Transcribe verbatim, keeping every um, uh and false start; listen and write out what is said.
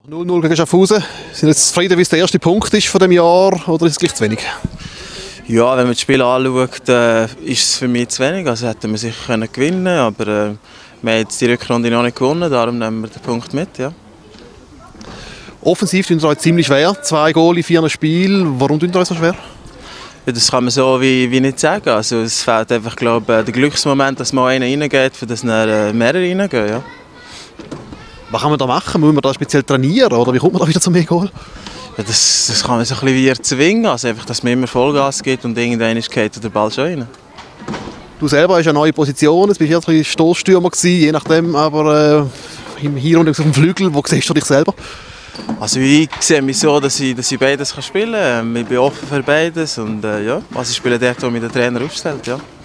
null null gegen Schaffhausen. Sind jetzt zufrieden, wie es der erste Punkt ist von dem Jahr, oder ist es gleich zu wenig? Ja, wenn man das Spiel anschaut, äh, ist es für mich zu wenig. Also hätten wir sicher können gewinnen, aber äh, wir haben jetzt die Rückrunde noch nicht gewonnen, darum nehmen wir den Punkt mit. Ja. Offensiv tun wir euch ziemlich schwer. Zwei Goal in vier Spielen. Warum tun wir euch so schwer? Ja, das kann man so wie, wie nicht sagen. Also es fehlt einfach, glaube ich, der Glücksmoment, dass mal einer reingeht, für das dann äh, mehrere reingehen. Ja. Was kann man da machen? Muss man da speziell trainieren oder wie kommt man da wieder zum mehr Goal? Ja, das, das kann man so ein bisschen wie erzwingen, also einfach, dass man immer Vollgas gibt und irgendwann geht der Ball schon rein. Du selber hast eine neue Position, jetzt bist du ja Stoßstürmer gewesen, je nachdem, aber äh, im Hier und auf dem Flügel, wo siehst du dich selber? Also ich sehe mich so, dass ich, dass ich beides spielen kann. Ich bin offen für beides und äh, ja, also ich spiele dort, wo mich der Trainer aufstellt. Ja.